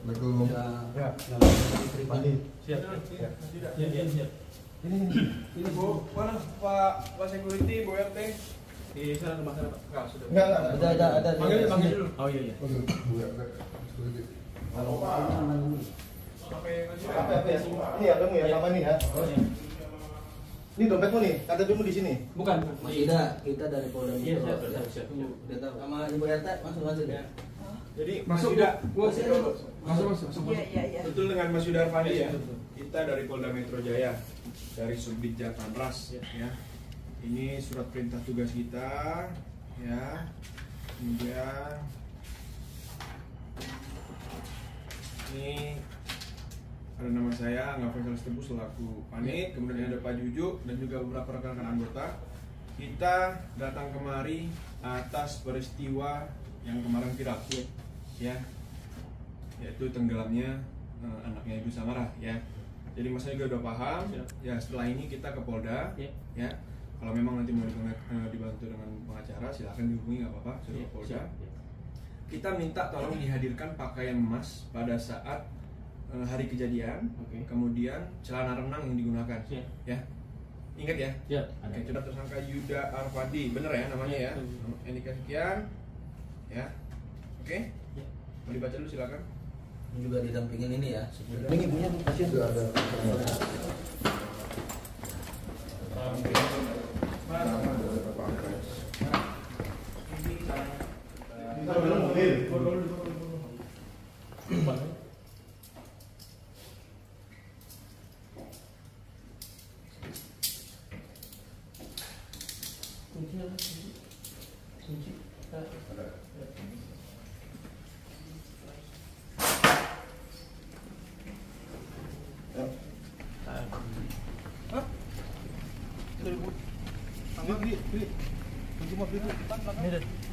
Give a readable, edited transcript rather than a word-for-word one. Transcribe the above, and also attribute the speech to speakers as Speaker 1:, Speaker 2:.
Speaker 1: Assalamualaikum.
Speaker 2: Ya.
Speaker 1: Pribadi.
Speaker 2: Siap. Siap.
Speaker 3: Ini Bu, mana Pak Security, Bu RT? Di sana rumah sana Pak. Enggak, sudah.
Speaker 1: Enggak, ada.
Speaker 3: Panggil dulu.
Speaker 2: Oh iya.
Speaker 3: Halo Pak. Sampai
Speaker 1: Apa ya? Ini ya kamu ya, apa nih ya? Ini dompetmu nih, KTP-mu di sini.
Speaker 2: Bukan.
Speaker 4: Kita dari Polda
Speaker 2: Iya,
Speaker 4: Metro.
Speaker 2: siap.
Speaker 4: Udah tahu. Sama Ibu RT masuk ya.
Speaker 3: Jadi
Speaker 1: Masuk,
Speaker 3: Mas Yuda,
Speaker 1: Masuk.
Speaker 5: Iya.
Speaker 3: betul dengan Mas Yuda Arfandi ya. Kita dari Polda Metro Jaya, dari Subdit Jatantras ya. Ini surat perintah tugas kita ya. Kemudian ini ada nama saya Angga Faisal Setiabu selaku Panit, kemudian ada Pak Juju dan juga beberapa rekan-rekan anggota. Kita datang kemari atas peristiwa yang kemarin viral ya, yaitu tenggelamnya anaknya Ibu Samara ya. Jadi Mas juga udah paham ya. Setelah ini kita ke Polda ya. Kalau memang nanti mau dibantu dengan pengacara silahkan dihubungi, nggak apa-apa, suruh ke Polda. Kita minta tolong dihadirkan pakaian emas pada saat hari kejadian, kemudian celana renang yang digunakan ya. Ingat ya?
Speaker 2: Ya.
Speaker 3: Oke, sudah tersangka Yuda Arfandi, bener ya namanya ya? NIK sekian ya. Oke? Mau dibaca dulu silakan.
Speaker 4: Ini juga didampingin ini ya.
Speaker 1: Ini ibunya pasien sudah ada.
Speaker 3: Ini